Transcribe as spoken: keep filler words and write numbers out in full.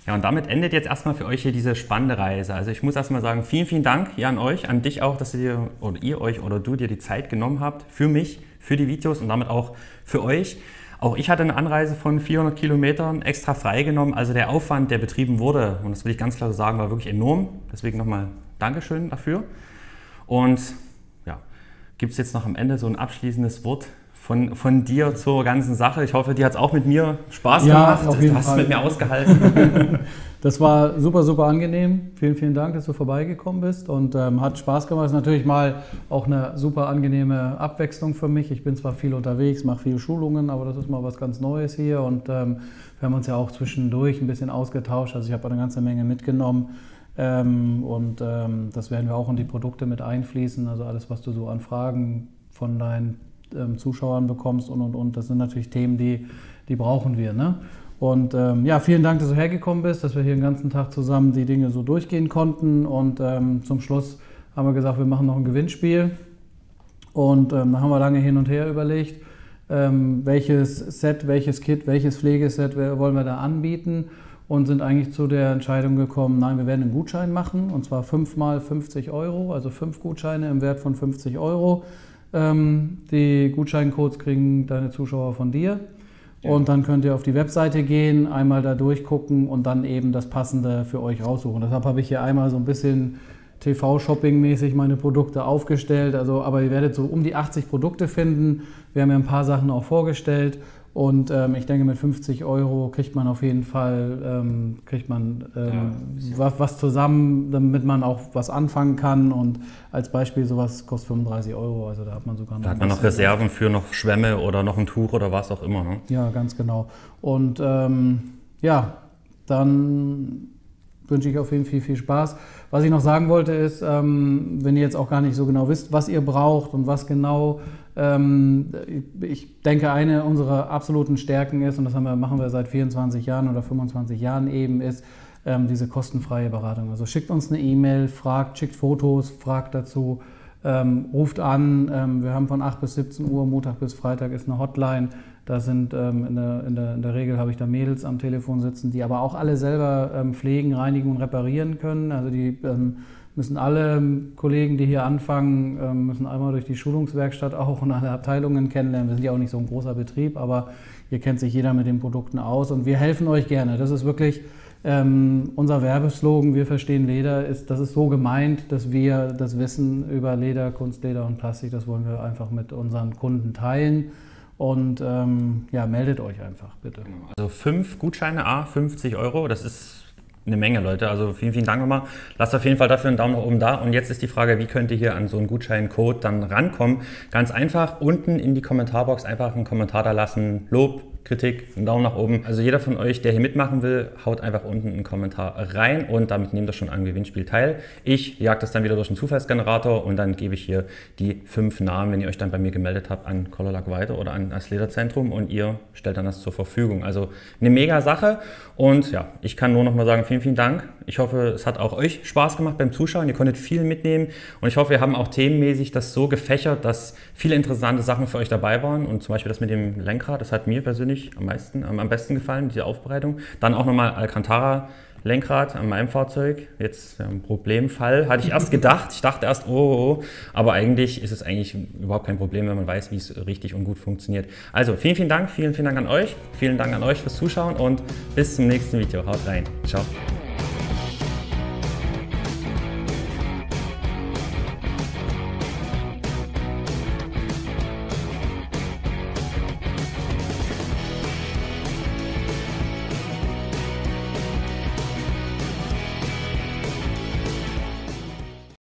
Ja, und damit endet jetzt erstmal für euch hier diese spannende Reise. Also ich muss erstmal sagen, vielen, vielen Dank hier an euch, an dich auch, dass ihr, oder ihr euch oder du dir die Zeit genommen habt für mich, für die Videos und damit auch für euch. Auch ich hatte eine Anreise von vierhundert Kilometern extra freigenommen. Also der Aufwand, der betrieben wurde, und das will ich ganz klar so sagen, war wirklich enorm. Deswegen nochmal Dankeschön dafür. Und ja, gibt es jetzt noch am Ende so ein abschließendes Wort Von, von dir zur ganzen Sache. Ich hoffe, dir hat es auch mit mir Spaß ja, gemacht. Auf jeden du hast Fall. mit mir ausgehalten. Das war super, super angenehm. Vielen, vielen Dank, dass du vorbeigekommen bist und ähm, hat Spaß gemacht. Das ist natürlich mal auch eine super angenehme Abwechslung für mich. Ich bin zwar viel unterwegs, mache viele Schulungen, aber das ist mal was ganz Neues hier und ähm, wir haben uns ja auch zwischendurch ein bisschen ausgetauscht. Also ich habe eine ganze Menge mitgenommen ähm, und ähm, das werden wir auch in die Produkte mit einfließen. Also alles, was du so an Fragen von deinen ähm, Zuschauern bekommst und und und. Das sind natürlich Themen, die, die brauchen wir, ne? Und ähm, ja, vielen Dank, dass du hergekommen bist, dass wir hier den ganzen Tag zusammen die Dinge so durchgehen konnten. Und ähm, zum Schluss haben wir gesagt, wir machen noch ein Gewinnspiel. Und ähm, da haben wir lange hin und her überlegt, ähm, welches Set, welches Kit, welches Pflegeset wollen wir da anbieten. Und sind eigentlich zu der Entscheidung gekommen, nein, wir werden einen Gutschein machen. Und zwar fünf mal fünfzig Euro, also fünf Gutscheine im Wert von fünfzig Euro. Ähm, die Gutscheincodes kriegen deine Zuschauer von dir. Und dann könnt ihr auf die Webseite gehen, einmal da durchgucken und dann eben das Passende für euch raussuchen. Deshalb habe ich hier einmal so ein bisschen T V-Shopping-mäßig meine Produkte aufgestellt. Also, aber ihr werdet so um die achtzig Produkte finden. Wir haben ja ein paar Sachen auch vorgestellt. Und ähm, ich denke, mit fünfzig Euro kriegt man auf jeden Fall ähm, kriegt man, ähm, ja, was, was zusammen, damit man auch was anfangen kann. Und als Beispiel, sowas kostet fünfunddreißig Euro. Also da hat man sogar noch. Da hat man noch Reserven für noch Schwämme oder noch ein Tuch oder was auch immer. Ne? Ja, ganz genau. Und ähm, ja, dann wünsche ich auf jeden Fall viel, viel Spaß. Was ich noch sagen wollte ist, ähm, wenn ihr jetzt auch gar nicht so genau wisst, was ihr braucht und was genau, ähm, ich denke, eine unserer absoluten Stärken ist, und das haben wir, machen wir seit vierundzwanzig Jahren oder fünfundzwanzig Jahren eben, ist ähm, diese kostenfreie Beratung. Also schickt uns eine E-Mail, fragt, schickt Fotos, fragt dazu, ähm, ruft an. Ähm, wir haben von acht bis siebzehn Uhr, Montag bis Freitag ist eine Hotline. Da sind ähm, in, der, in, der, in der Regel habe ich da Mädels am Telefon sitzen, die aber auch alle selber ähm, pflegen, reinigen und reparieren können. Also die ähm, müssen alle ähm, Kollegen, die hier anfangen, ähm, müssen einmal durch die Schulungswerkstatt auch und alle Abteilungen kennenlernen. Wir sind ja auch nicht so ein großer Betrieb, aber hier kennt sich jeder mit den Produkten aus und wir helfen euch gerne. Das ist wirklich ähm, unser Werbeslogan, wir verstehen Leder, ist, das ist so gemeint, dass wir das Wissen über Leder, Kunstleder und Plastik, das wollen wir einfach mit unseren Kunden teilen. Und ähm, ja, meldet euch einfach, bitte. Also fünf Gutscheine, A, fünfzig Euro, das ist eine Menge, Leute. Also vielen, vielen Dank nochmal. Lasst auf jeden Fall dafür einen Daumen nach oben da. Und jetzt ist die Frage, wie könnt ihr hier an so einen Gutscheincode dann rankommen? Ganz einfach, unten in die Kommentarbox einfach einen Kommentar da lassen. Lob, Kritik, einen Daumen nach oben. Also jeder von euch, der hier mitmachen will, haut einfach unten einen Kommentar rein und damit nehmt ihr schon am Gewinnspiel teil. Ich jag das dann wieder durch einen Zufallsgenerator und dann gebe ich hier die fünf Namen, wenn ihr euch dann bei mir gemeldet habt, an Colorlack weiter oder an das Lederzentrum und ihr stellt dann das zur Verfügung. Also eine mega Sache und ja, ich kann nur noch mal sagen, vielen, vielen Dank. Ich hoffe, es hat auch euch Spaß gemacht beim Zuschauen. Ihr konntet viel mitnehmen und ich hoffe, wir haben auch themenmäßig das so gefächert, dass viele interessante Sachen für euch dabei waren und zum Beispiel das mit dem Lenkrad, das hat mir persönlich am meisten, am besten gefallen, diese Aufbereitung. Dann auch nochmal Alcantara Lenkrad an meinem Fahrzeug. Jetzt ein Problemfall, hatte ich erst gedacht. Ich dachte erst, oh, oh, oh, aber eigentlich ist es eigentlich überhaupt kein Problem, wenn man weiß, wie es richtig und gut funktioniert. Also vielen, vielen Dank, vielen, vielen Dank an euch. Vielen Dank an euch fürs Zuschauen und bis zum nächsten Video. Haut rein. Ciao.